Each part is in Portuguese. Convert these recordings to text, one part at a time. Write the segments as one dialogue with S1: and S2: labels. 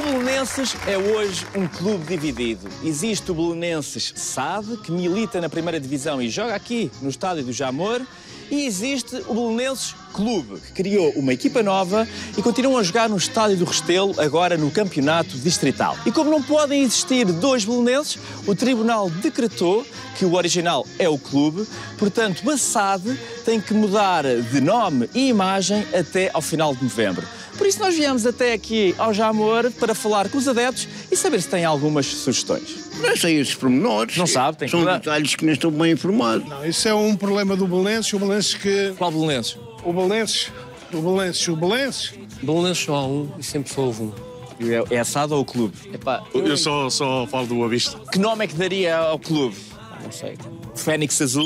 S1: Belenenses é hoje um clube dividido. Existe o Belenenses SAD, que milita na primeira divisão e joga aqui no estádio do Jamor. E existe o Belenenses Clube, que criou uma equipa nova e continuam a jogar no estádio do Restelo, agora no campeonato distrital. E como não podem existir dois belenenses, o tribunal decretou que o original é o clube, portanto a SAD tem que mudar de nome e imagem até ao final de novembro. Por isso nós viemos até aqui ao Jamor para falar com os adeptos e saber se têm algumas sugestões.
S2: Não sei esses pormenores.
S1: Não sabe, tem que
S2: São
S1: mudar.
S2: detalhes que não estou bem informado.
S3: Não, isso é um problema do Belenenses, o Belenenses que...
S1: Qual Belenenses?
S3: O Belenenses.
S4: Belenenses só há um e sempre só houve um.
S1: É a SAD ou o clube?
S4: Epá,
S5: Eu só falo do Boa Vista.
S1: Que nome é que daria ao clube?
S4: não sei.
S1: Fênix Azul?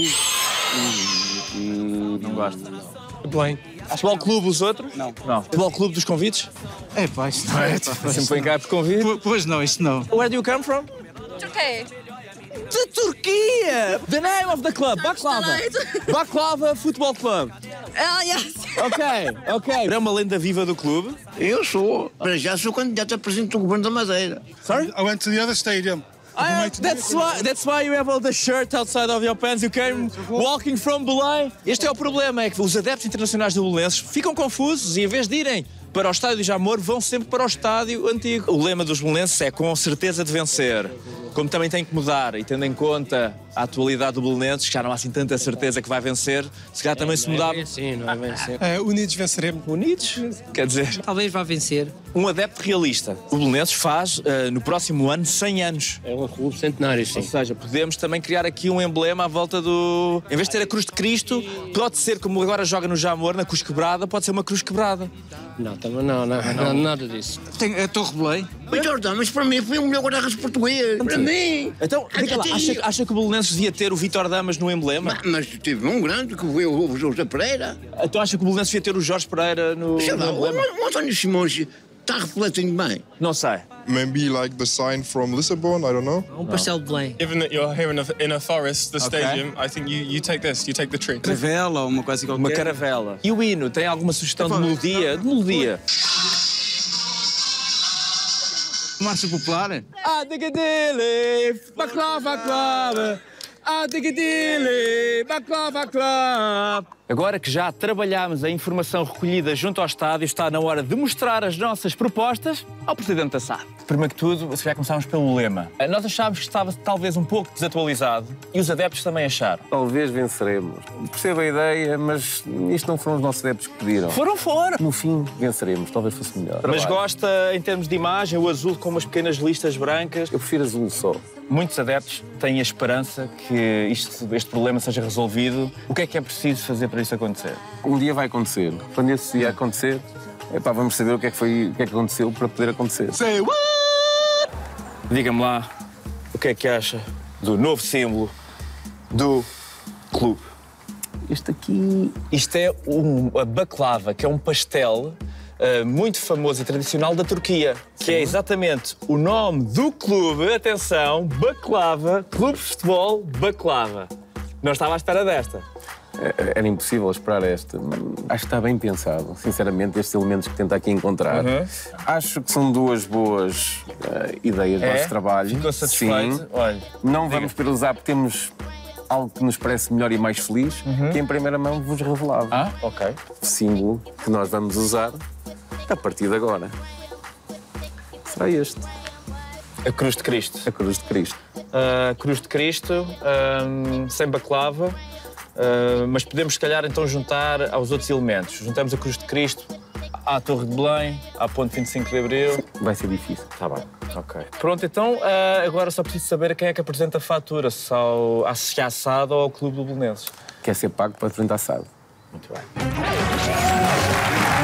S1: Não gosto.
S4: Bem.
S1: Futebol Clube os outros? Não. Futebol Clube dos convites?
S6: É pá, isto não é.
S1: Sempre vem cá por convite?
S6: Pois não, isto não.
S1: Where do you come from?
S7: Turkey.
S1: De Turquia! The name of the club, Baklava. Baklava Football Club.
S7: Yes.
S1: Ok. É uma lenda viva do clube.
S2: Eu sou. Para já sou candidato a presidente do governo da Madeira.
S1: Sorry?
S3: I went to the other stadium.
S1: That's why you have all the shirt outside of your pants. You came walking from Belém. Este é o problema, é que os adeptos internacionais do Belenenses ficam confusos e em vez de irem para o estádio do Jamor, vão sempre para o estádio antigo. O lema dos belenenses é com certeza de vencer. Como também tem que mudar, e tendo em conta a atualidade do Belenenses, que já não há assim tanta certeza que vai vencer, se calhar também se mudava.
S4: Sim, não vai vencer.
S6: Unidos venceremos.
S1: Unidos? Quer dizer,
S4: Talvez vá vencer.
S1: um adepto realista. O Belenenses faz, no próximo ano, 100 anos.
S4: É um clube centenário, sim.
S1: Ou seja, podemos também criar aqui um emblema à volta do... Em vez de ter a cruz de Cristo, pode ser, como agora joga no Jamor, na cruz quebrada, pode ser uma cruz quebrada.
S4: Não, também não, nada disso.
S6: Tem a Torre Belém.
S2: Mas Jordão, mas para mim foi o melhor guarda-redes português. Para mim.
S1: Então, diga lá, acha que o Belenenses devia ter o Vítor Damas no emblema?
S2: Mas teve um grande que foi o José Pereira.
S1: Então acha que o Belenenses devia ter o Jorge Pereira no
S2: Sei lá,
S1: emblema?
S2: o António Simões está refletindo bem.
S1: Não sei.
S8: Maybe like the sign from Lisbon, I don't know.
S4: Um pastel de Belém.
S5: Given that you're here in a forest, the stadium, I think you take this, you take the tree.
S6: Caravela ou uma coisa qualquer.
S1: Uma caravela. E o hino, tem alguma sugestão de melodia? De melodia.
S6: Marcha Popular?
S1: Adigadile, baklava club. Adigadile, baklava club. Agora que já trabalhámos a informação recolhida junto ao estádio, está na hora de mostrar as nossas propostas ao Presidente da SAD. Primeiro que tudo, se calhar começámos pelo lema. Nós achámos que estava talvez um pouco desatualizado e os adeptos também acharam.
S9: Talvez venceremos. Percebo a ideia, mas isto não foram os nossos adeptos que pediram.
S1: Foram.
S9: No fim, venceremos. Talvez fosse melhor.
S1: Mas gosta, em termos de imagem, o azul com umas pequenas listas brancas.
S9: Eu prefiro azul só.
S1: Muitos adeptos têm a esperança que este problema seja resolvido. O que é preciso fazer para isso acontecer?
S9: Um dia vai acontecer. Quando esse dia acontecer, vamos saber o que é que aconteceu para poder acontecer.
S1: Diga-me lá, o que é que acha do novo símbolo do clube?
S9: Este aqui...
S1: Isto é a baklava, que é um pastel muito famoso e tradicional da Turquia, que é exatamente o nome do clube, atenção, Baklava, Clube de Futebol Baklava. Não estava à espera desta.
S9: Era impossível esperar esta. Acho que está bem pensado, sinceramente, estes elementos que tenta aqui encontrar. Acho que são duas boas ideias do nosso trabalho.
S1: Ficou satisfeito?
S9: Sim.
S1: Olha,
S9: não vamos penalizar porque temos algo que nos parece melhor e mais feliz, que em primeira mão vos revelava.
S1: Ok.
S9: O símbolo que nós vamos usar a partir de agora será este.
S1: A Cruz de Cristo.
S9: A Cruz de Cristo.
S1: A Cruz de Cristo, sem baklava, mas podemos, se calhar, então juntar aos outros elementos. Juntamos a Cruz de Cristo à Torre de Belém, à Ponte 25 de Abril.
S9: Vai ser difícil.
S1: Está bem. Ok. Pronto, então, agora só preciso saber a quem é que apresenta a fatura, se à SAD ou ao Clube do Belenenses.
S9: Quer ser pago para apresentar SAD.
S1: Muito bem.